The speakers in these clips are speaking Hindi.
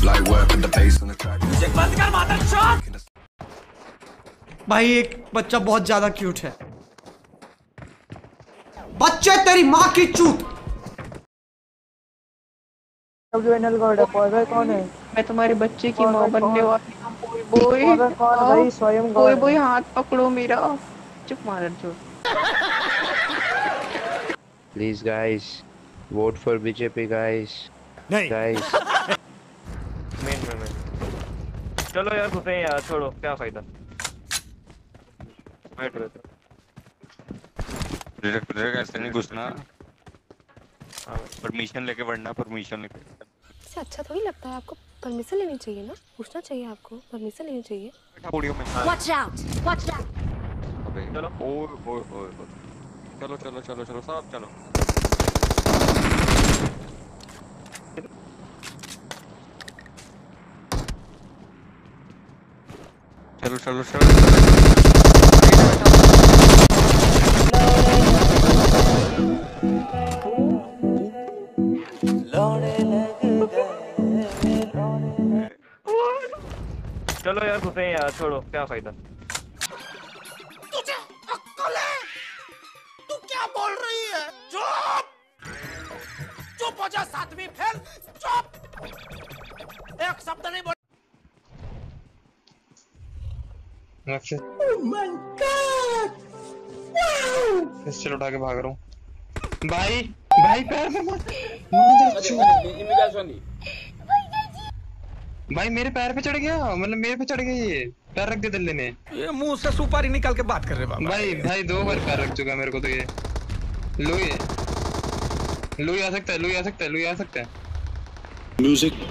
भाई एक बच्चा बहुत ज्यादा क्यूट है। बच्चे तेरी माँ की चूत। कौन है? मैं तुम्हारे बच्चे की माँ बनने वाली हूँ। बोई हाथ पकड़ो मेरा। चुप मार जो। Please guys, vote for BJP guys. नहीं Guys. मेन में चलो यार घुसे हैं यार, छोड़ो क्या फायदा। वेट वेट डायरेक्ट ऐसे नहीं घुसना, परमिशन लेके बढ़ना, परमिशन लेके। इससे अच्छा थोड़ी लगता है आपको, परमिशन लेनी चाहिए ना, पूछना चाहिए आपको, परमिशन लेनी चाहिए। Watch out! Watch out! चलो ओए चलो चलो चलो चलो सब चलो। चलो चलो चलो चलो यार घुसे हैं यार, छोड़ो क्या फायदा। तुझे अक्ल है? तू क्या बोल रही है? चुप चुप हो जा, सातवीं फेल। चुप, एक शब्द नहीं बोल। Oh my God! पिस्टल उठा के भाग रहा हूँ। भाई पैर पे मत। भाई मेरे पैर पे चढ़ गया, मतलब मेरे पे चढ़ गया, ये पैर रख दे दल्ले ने। ये मुंह से सुपारी निकाल के बात कर रहे बाबा। भाई 2 बार पैर रख चुका मेरे को तो ये। लुई आ सकता है। म्यूजिक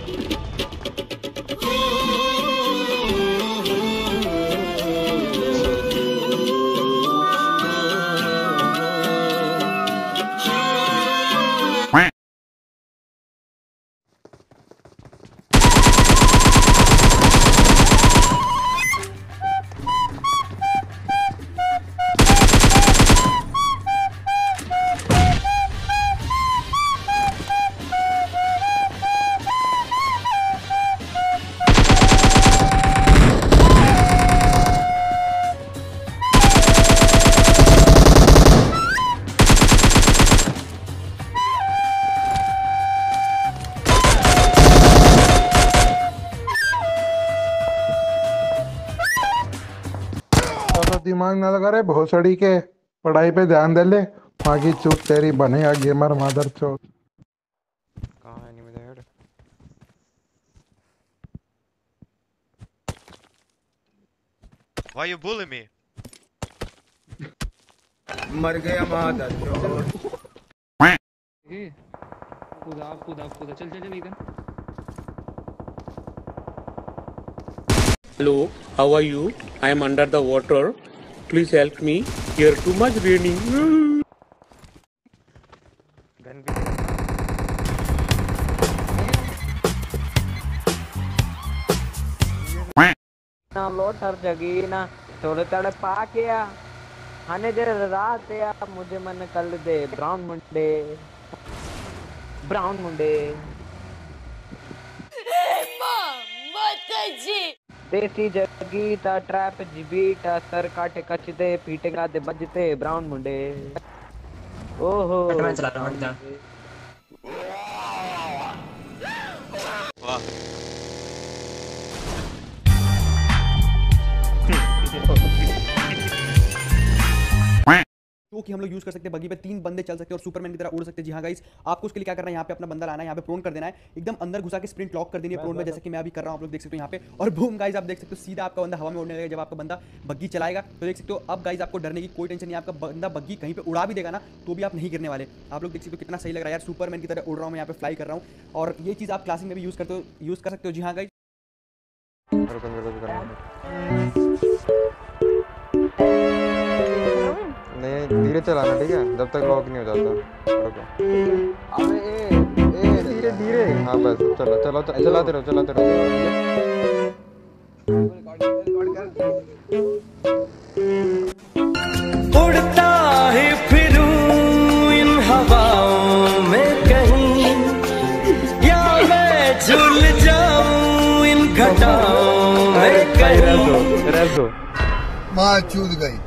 दिमाग ना लगा रहे भोसड़ी के, पढ़ाई पे ध्यान दे ले। वहाँ की चूत तेरी बनेगा गेमर मदर चोद। कहाँ है नहीं मेरा head? Why you bully me? मर गया मदर चोद। कूदा चल इधर। Hello, how are you? I am under the water. Please help me. Here too much raining. ना लोटर जगी ना थोड़े तड़े पा के आ आने दे रात या मुझे मन कर दे ब्राउन मुंडे देसी जगी ता ट्रैप जीबीटा सर काटे कचदे पीटेगा दे बजते ब्राउन मुंडे। ओहो मैं चला रहा हूं। वाह जो कि हम लोग यूज कर सकते हैं बगी पे 3 बंदे चल सकते हैं और सुपरमैन की तरह उड़ सकते हैं। जी हाँ गाइस, आपको उसके लिए क्या करना है, यहाँ पे अपना बंदा लाना है, यहाँ पे प्रोन कर देना है, एकदम अंदर घुसा के स्प्रिंट लॉक कर देनी है प्रोन में, जैसे कि मैं अभी कर रहा हूँ। आप लोग देख सकते हो यहाँ पे, और बूम गाइस आप देख सकते हो सीधा आपका बंदा हवा में उड़ने लगेगा जब आपका बंदा बग्गी चलाएगा। तो देख सकते हो अब गाइस आपको डरने की कोई टेंशन नहीं है, आपका बंदा बग्गी कहीं पे उड़ा भी देगा ना तो भी आप नहीं गिरने वाले। आप लोग देख सकते हो कितना सही लग रहा है यार, सुपरमैन की तरह उड़ रहा हूँ मैं, यहाँ पे फ्लाई कर रहा हूँ। और ये चीज़ आप क्लासिक में भी यूज कर सकते हो। जी हाँ गाइस, नहीं धीरे चलाना ठीक है, जब तक लॉक नहीं हो जाता। अबे धीरे धीरे। हाँ बस चलो चलाते रहो। उड़ता है फिरूं इन हवाओं में कहीं, या मैं झूल जाऊं घटाओं में कहीं रेसो माँ चूद गई।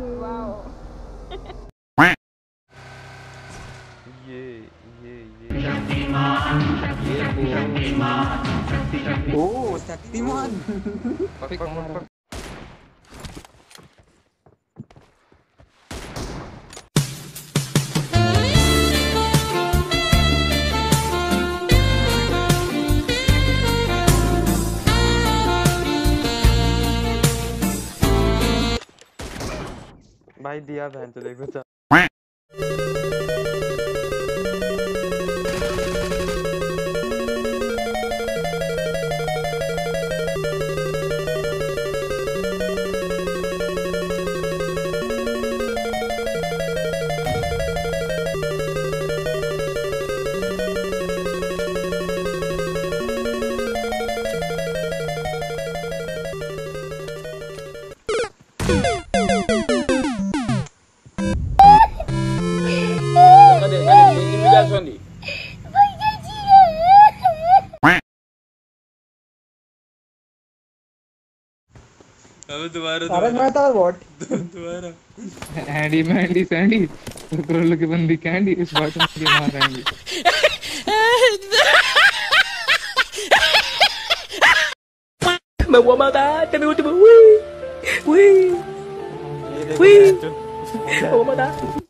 ओ शक्तिमान। भाई दिया बहन तो देखो चा दोबारा एंडी मैंडी सैंडी रोल की बंदी कैंडी इस बात में भी मार रहेंगे। मैं वो माता तभी उठ वो माता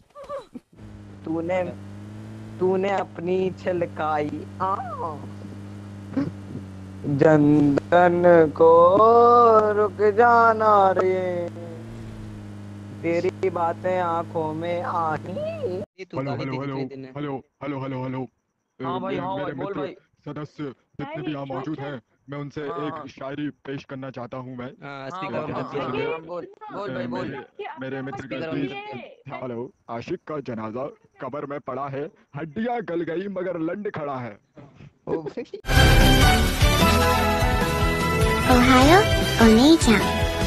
तूने अपनी छलकाई जनदन को रुक जाना रे, तेरी बातें आंखों में आई। Hello hello hello hello hello hello hello. हाँ भाई, हाँ भाई, मेरे बोल मित्र भाई। सदस्य जितने भी यहाँ मौजूद हैं, मैं उनसे एक शायरी पेश करना चाहता हूँ। मैं मेरे मित्र का हेलो। आशिक का जनाजा कब्र में पड़ा है, हड्डियाँ गल गई मगर लंड खड़ा है। ओहायो, ओनेचा।